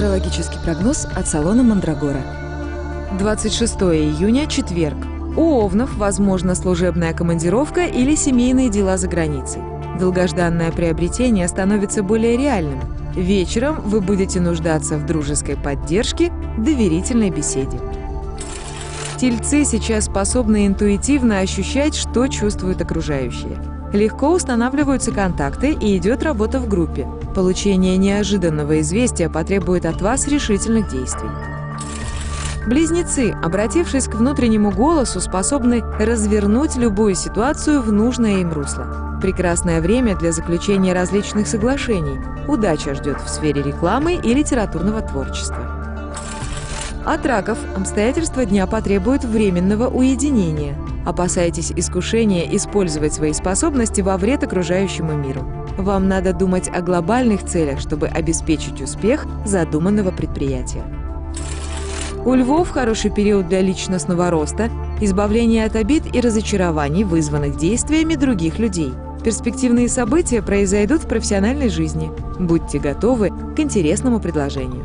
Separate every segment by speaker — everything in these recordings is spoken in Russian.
Speaker 1: Астрологический прогноз от салона Мандрагора. 26 июня, четверг. У овнов возможна служебная командировка или семейные дела за границей. Долгожданное приобретение становится более реальным. Вечером вы будете нуждаться в дружеской поддержке, доверительной беседе. Тельцы сейчас способны интуитивно ощущать, что чувствуют окружающие. Легко устанавливаются контакты и идет работа в группе. Получение неожиданного известия потребует от вас решительных действий. Близнецы, обратившись к внутреннему голосу, способны развернуть любую ситуацию в нужное им русло. Прекрасное время для заключения различных соглашений. Удача ждет в сфере рекламы и литературного творчества. От раков обстоятельства дня потребуют временного уединения. Опасайтесь искушения использовать свои способности во вред окружающему миру. Вам надо думать о глобальных целях, чтобы обеспечить успех задуманного предприятия. У львов хороший период для личностного роста, избавления от обид и разочарований, вызванных действиями других людей. Перспективные события произойдут в профессиональной жизни. Будьте готовы к интересному предложению.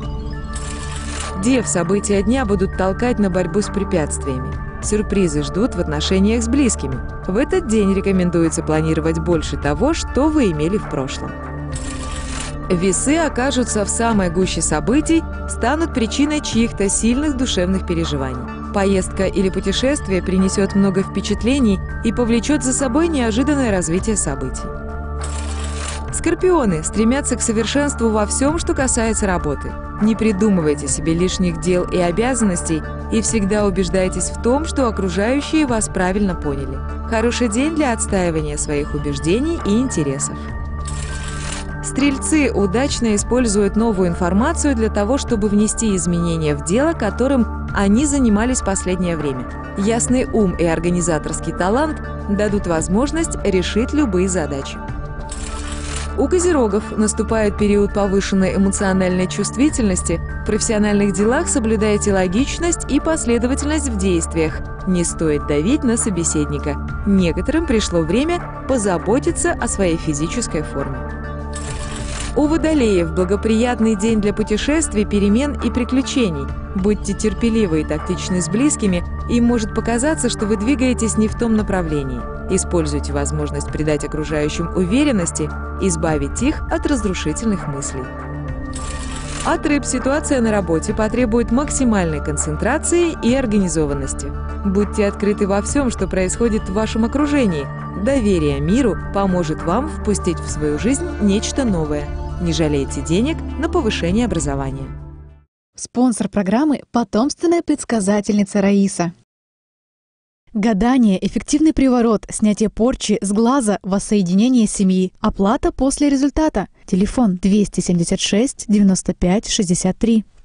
Speaker 1: Дев, события дня будут толкать на борьбу с препятствиями. Сюрпризы ждут в отношениях с близкими. В этот день рекомендуется планировать больше того, что вы имели в прошлом. Весы окажутся в самой гуще событий, станут причиной чьих-то сильных душевных переживаний. Поездка или путешествие принесет много впечатлений и повлечет за собой неожиданное развитие событий. Скорпионы стремятся к совершенству во всем, что касается работы. Не придумывайте себе лишних дел и обязанностей и всегда убеждайтесь в том, что окружающие вас правильно поняли. Хороший день для отстаивания своих убеждений и интересов. Стрельцы удачно используют новую информацию для того, чтобы внести изменения в дело, которым они занимались в последнее время. Ясный ум и организаторский талант дадут возможность решить любые задачи. У козерогов наступает период повышенной эмоциональной чувствительности. В профессиональных делах соблюдайте логичность и последовательность в действиях. Не стоит давить на собеседника. Некоторым пришло время позаботиться о своей физической форме. У водолеев благоприятный день для путешествий, перемен и приключений. Будьте терпеливы и тактичны с близкими, им может показаться, что вы двигаетесь не в том направлении. Используйте возможность придать окружающим уверенности, избавить их от разрушительных мыслей. От рыб ситуация на работе потребует максимальной концентрации и организованности. Будьте открыты во всем, что происходит в вашем окружении. Доверие миру поможет вам впустить в свою жизнь нечто новое. Не жалейте денег на повышение образования.
Speaker 2: Спонсор программы – потомственная предсказательница Раиса. Гадание, эффективный приворот, снятие порчи с глаза, воссоединение семьи. Оплата после результата. Телефон 276 95 63.